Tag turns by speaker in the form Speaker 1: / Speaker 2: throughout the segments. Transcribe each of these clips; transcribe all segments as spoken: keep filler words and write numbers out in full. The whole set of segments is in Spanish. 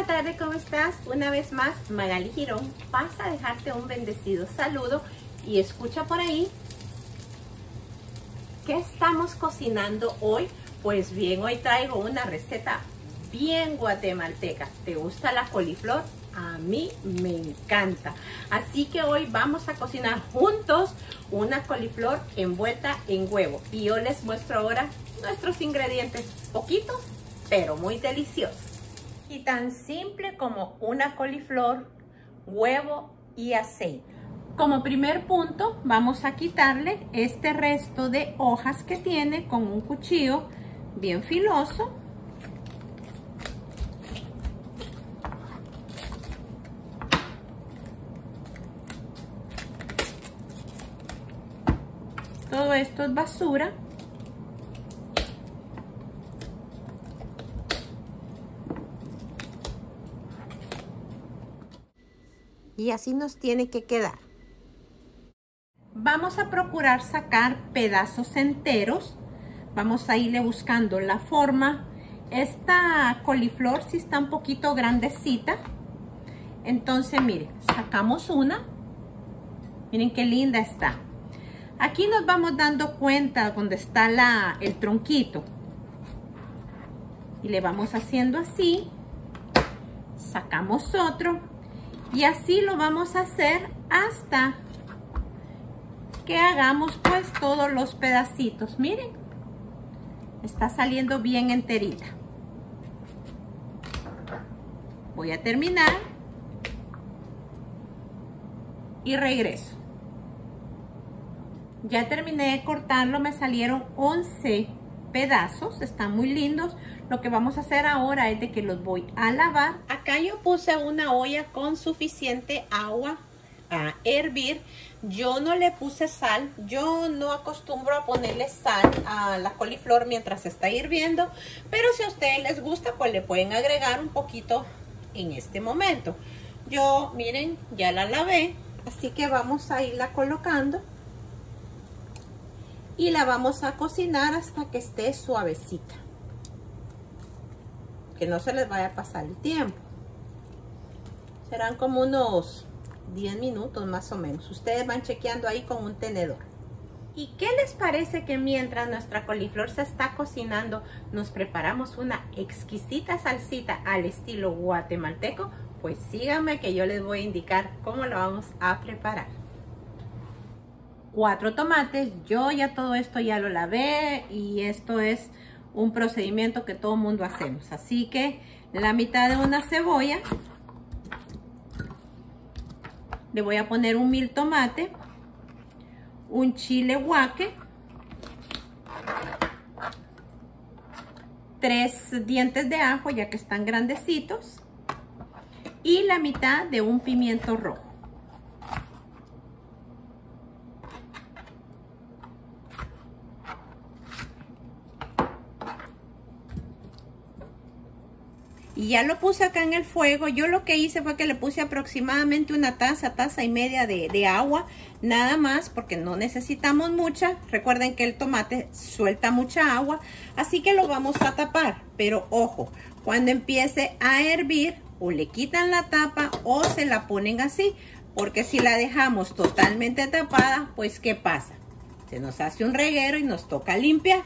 Speaker 1: Buenas tardes, ¿cómo estás? Una vez más, Magali Girón pasa a dejarte un bendecido saludo y escucha por ahí. ¿Qué estamos cocinando hoy? Pues bien, hoy traigo una receta bien guatemalteca. ¿Te gusta la coliflor? A mí me encanta. Así que hoy vamos a cocinar juntos una coliflor envuelta en huevo. Y yo les muestro ahora nuestros ingredientes. Poquitos, pero muy deliciosos. Y tan simple como una coliflor, huevo y aceite. Como primer punto, vamos a quitarle este resto de hojas que tiene con un cuchillo bien filoso. Todo esto es basura. Y así nos tiene que quedar. Vamos a procurar sacar pedazos enteros. Vamos a irle buscando la forma. Esta coliflor sí está un poquito grandecita. Entonces, miren, sacamos una. Miren qué linda está. Aquí nos vamos dando cuenta donde está la, el tronquito. Y le vamos haciendo así. Sacamos otro. Y así lo vamos a hacer hasta que hagamos pues todos los pedacitos. Miren, está saliendo bien enterita. Voy a terminar y regreso. Ya terminé de cortarlo, me salieron once pedazos, están muy lindos. Lo que vamos a hacer ahora es de que los voy a lavar. Acá yo puse una olla con suficiente agua a hervir. Yo no le puse sal, yo no acostumbro a ponerle sal a la coliflor mientras está hirviendo, pero si a ustedes les gusta, pues le pueden agregar un poquito en este momento. Yo, miren, ya la lavé, así que vamos a irla colocando y la vamos a cocinar hasta que esté suavecita, que no se les vaya a pasar el tiempo. Serán como unos diez minutos más o menos. Ustedes van chequeando ahí con un tenedor. ¿Y qué les parece que mientras nuestra coliflor se está cocinando, nos preparamos una exquisita salsita al estilo guatemalteco? Pues síganme que yo les voy a indicar cómo lo vamos a preparar. Cuatro tomates, yo ya todo esto ya lo lavé y esto es un procedimiento que todo mundo hacemos. Así que la mitad de una cebolla, le voy a poner un mil tomate, un chile guaque, tres dientes de ajo ya que están grandecitos y la mitad de un pimiento rojo. Y ya lo puse acá en el fuego. Yo lo que hice fue que le puse aproximadamente una taza, taza y media de, de agua. Nada más porque no necesitamos mucha. Recuerden que el tomate suelta mucha agua. Así que lo vamos a tapar. Pero ojo, cuando empiece a hervir, o le quitan la tapa o se la ponen así. Porque si la dejamos totalmente tapada, pues ¿qué pasa? Se nos hace un reguero y nos toca limpiar.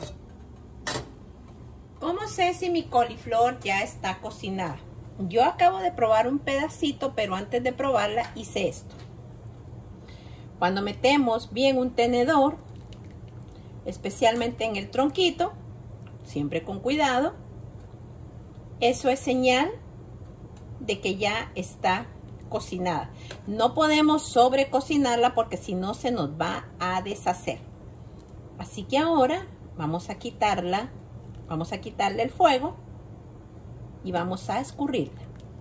Speaker 1: ¿Cómo sé si mi coliflor ya está cocinada? Yo acabo de probar un pedacito, pero antes de probarla hice esto. Cuando metemos bien un tenedor, especialmente en el tronquito, siempre con cuidado, eso es señal de que ya está cocinada. No podemos sobrecocinarla porque si no se nos va a deshacer. Así que ahora vamos a quitarla. Vamos a quitarle el fuego y vamos a escurrirla.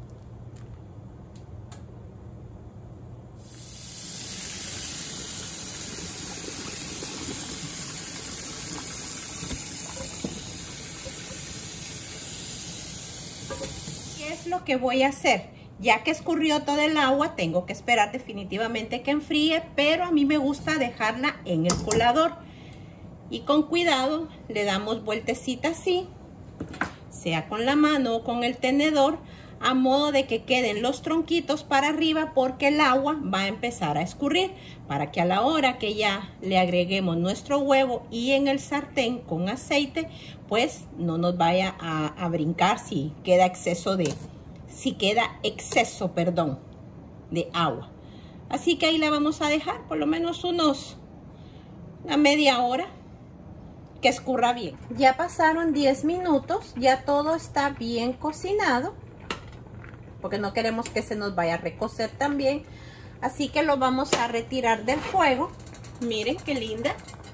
Speaker 1: ¿Qué es lo que voy a hacer? Ya que escurrió todo el agua, tengo que esperar definitivamente que enfríe, pero a mí me gusta dejarla en el colador. Y con cuidado le damos vueltecita así, sea con la mano o con el tenedor, a modo de que queden los tronquitos para arriba, porque el agua va a empezar a escurrir, para que a la hora que ya le agreguemos nuestro huevo y en el sartén con aceite, pues no nos vaya a, a brincar si queda exceso de, si queda exceso, perdón, de agua. Así que ahí la vamos a dejar por lo menos unos, una media hora, que escurra bien. Ya pasaron diez minutos, ya todo está bien cocinado, porque no queremos que se nos vaya a recocer también. Así que lo vamos a retirar del fuego. Miren qué linda.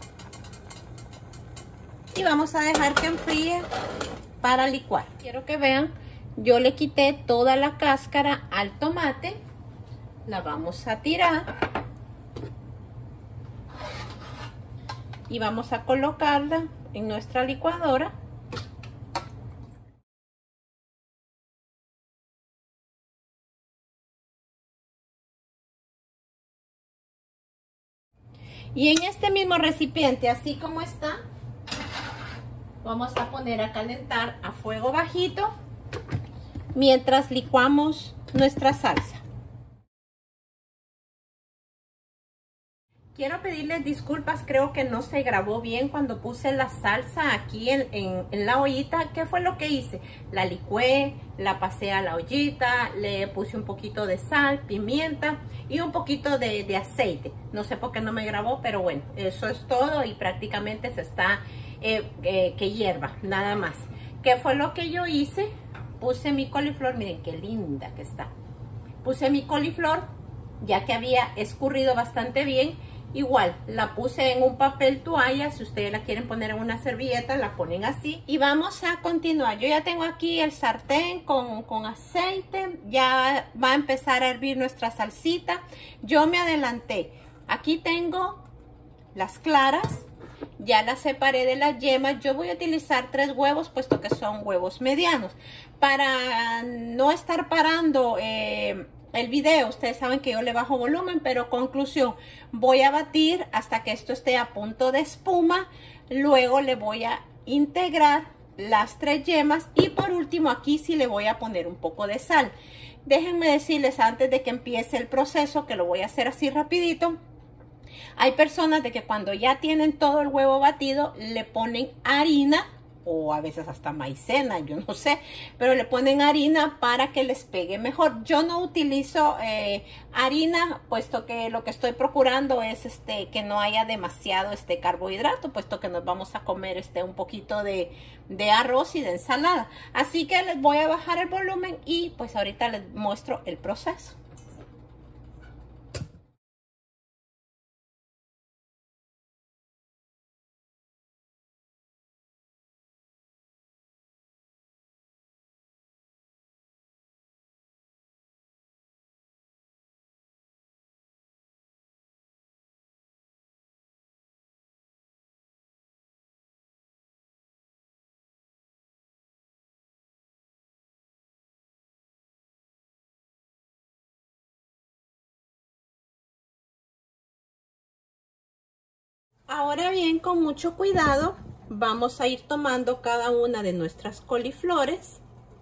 Speaker 1: Y vamos a dejar que enfríe para licuar. Quiero que vean, yo le quité toda la cáscara al tomate. La vamos a tirar. Y vamos a colocarla en nuestra licuadora. Y en este mismo recipiente, así como está, vamos a poner a calentar a fuego bajito mientras licuamos nuestra salsa. Quiero pedirles disculpas, creo que no se grabó bien cuando puse la salsa aquí en, en, en la ollita. ¿Qué fue lo que hice? La licué, la pasé a la ollita, le puse un poquito de sal, pimienta y un poquito de, de aceite. No sé por qué no me grabó, pero bueno, eso es todo y prácticamente se está eh, eh, que hierva, nada más. ¿Qué fue lo que yo hice? Puse mi coliflor, miren qué linda que está. Puse mi coliflor, ya que había escurrido bastante bien. Igual, la puse en un papel toalla, si ustedes la quieren poner en una servilleta, la ponen así. Y vamos a continuar. Yo ya tengo aquí el sartén con, con aceite, ya va a empezar a hervir nuestra salsita. Yo me adelanté. Aquí tengo las claras, ya las separé de las yemas. Yo voy a utilizar tres huevos, puesto que son huevos medianos. Para no estar parando eh, el video, ustedes saben que yo le bajo volumen, pero conclusión, voy a batir hasta que esto esté a punto de espuma. Luego le voy a integrar las tres yemas y por último aquí sí le voy a poner un poco de sal. Déjenme decirles antes de que empiece el proceso, que lo voy a hacer así rapidito. Hay personas de que cuando ya tienen todo el huevo batido le ponen harina o a veces hasta maicena, yo no sé, pero le ponen harina para que les pegue mejor. Yo no utilizo eh, harina, puesto que lo que estoy procurando es este que no haya demasiado este carbohidrato, puesto que nos vamos a comer este un poquito de, de arroz y de ensalada. Así que les voy a bajar el volumen y pues ahorita les muestro el proceso. Ahora bien, con mucho cuidado, vamos a ir tomando cada una de nuestras coliflores.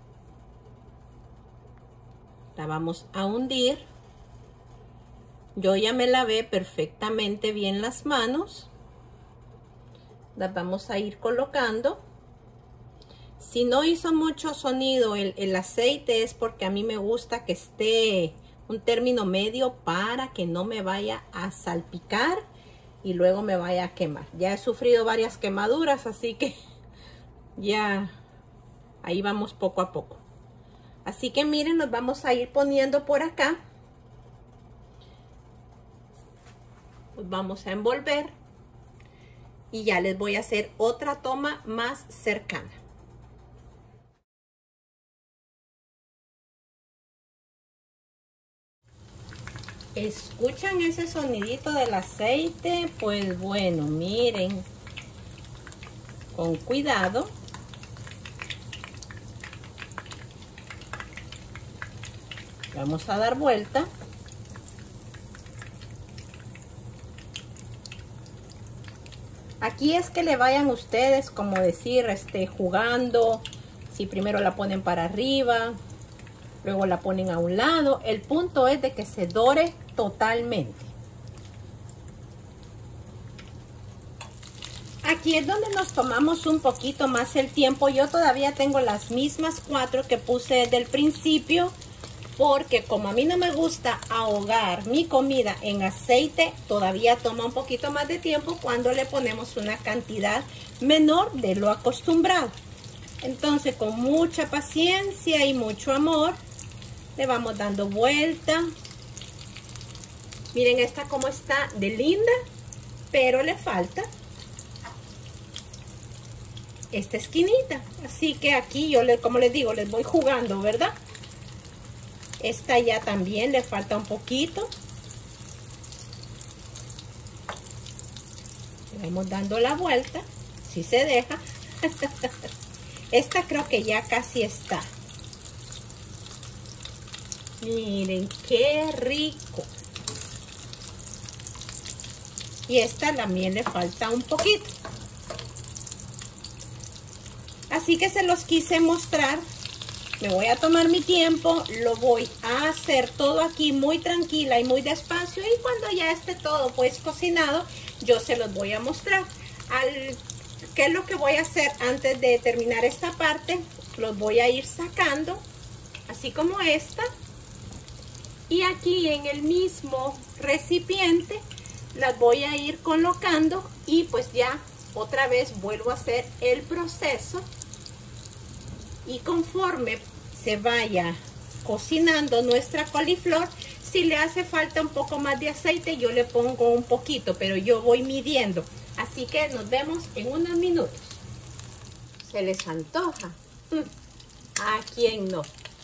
Speaker 1: La vamos a hundir. Yo ya me lavé perfectamente bien las manos. Las vamos a ir colocando. Si no hizo mucho sonido el, el aceite es porque a mí me gusta que esté un término medio para que no me vaya a salpicar y luego me vaya a quemar. Ya he sufrido varias quemaduras, así que ya ahí vamos poco a poco. Así que miren, nos vamos a ir poniendo por acá. Pues vamos a envolver y ya les voy a hacer otra toma más cercana. ¿Escuchan ese sonidito del aceite? Pues bueno, miren, con cuidado. Vamos a dar vuelta. Aquí es que le vayan ustedes, como decir, este, jugando. Si primero la ponen para arriba luego la ponen a un lado. El punto es de que se dore totalmente. Aquí es donde nos tomamos un poquito más el tiempo. Yo todavía tengo las mismas cuatro que puse desde el principio, porque como a mí no me gusta ahogar mi comida en aceite, todavía toma un poquito más de tiempo cuando le ponemos una cantidad menor de lo acostumbrado. Entonces, con mucha paciencia y mucho amor, le vamos dando vuelta. Miren esta como está de linda, pero le falta esta esquinita. Así que aquí yo, le, como les digo, les voy jugando, ¿verdad? Esta ya también le falta un poquito. Le vamos dando la vuelta, si se deja. Esta creo que ya casi está. Miren qué rico. Y esta también le falta un poquito. Así que se los quise mostrar. Me voy a tomar mi tiempo. Lo voy a hacer todo aquí muy tranquila y muy despacio. Y cuando ya esté todo pues cocinado, yo se los voy a mostrar. Al, ¿Qué es lo que voy a hacer antes de terminar esta parte? Los voy a ir sacando, así como esta. Y aquí en el mismo recipiente las voy a ir colocando. Y pues ya otra vez vuelvo a hacer el proceso. Y conforme se vaya cocinando nuestra coliflor, si le hace falta un poco más de aceite, yo le pongo un poquito, pero yo voy midiendo. Así que nos vemos en unos minutos. ¿Se les antoja? ¿A quién no?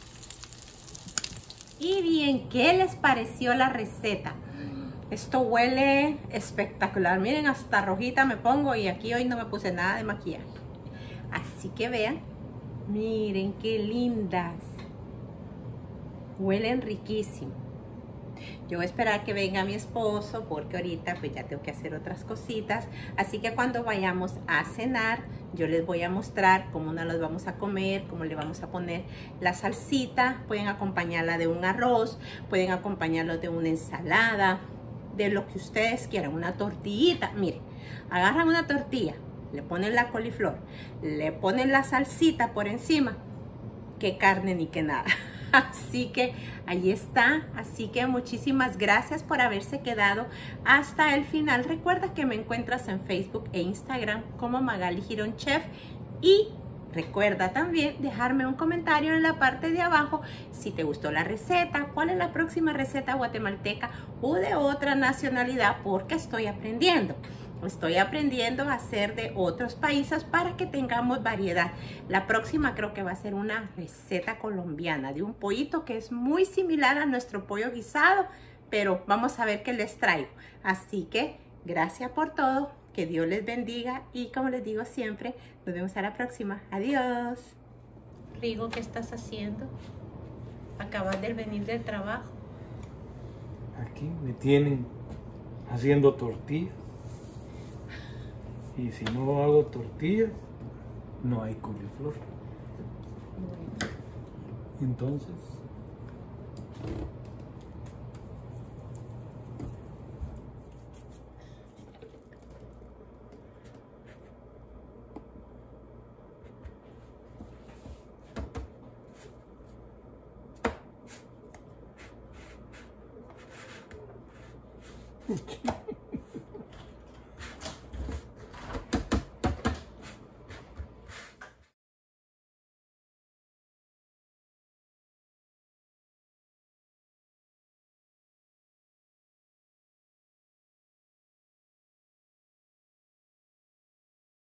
Speaker 1: Y bien, ¿qué les pareció la receta? Esto huele espectacular. Miren, hasta rojita me pongo y aquí hoy no me puse nada de maquillaje. Así que vean. Miren qué lindas. Huelen riquísimo. Yo voy a esperar que venga mi esposo porque ahorita pues ya tengo que hacer otras cositas. Así que cuando vayamos a cenar, yo les voy a mostrar cómo nos las vamos a comer, cómo le vamos a poner la salsita. Pueden acompañarla de un arroz, pueden acompañarlo de una ensalada, de lo que ustedes quieran, una tortillita. Miren, agarran una tortilla, le ponen la coliflor, le ponen la salsita por encima, que carne ni que nada. Así que ahí está. Así que muchísimas gracias por haberse quedado hasta el final. Recuerda que me encuentras en Facebook e Instagram como Magali Girón Chef. Y recuerda también dejarme un comentario en la parte de abajo si te gustó la receta, cuál es la próxima receta guatemalteca o de otra nacionalidad, porque estoy aprendiendo. Estoy aprendiendo a hacer de otros países para que tengamos variedad. La próxima creo que va a ser una receta colombiana de un pollito que es muy similar a nuestro pollo guisado, pero vamos a ver qué les traigo. Así que gracias por todo, que Dios les bendiga y como les digo siempre, nos vemos a la próxima. Adiós. Rigo, ¿qué estás haciendo? Acabas de venir del trabajo.
Speaker 2: Aquí me tienen haciendo tortillas. Y si no hago tortillas, no hay coliflor. Entonces, okay.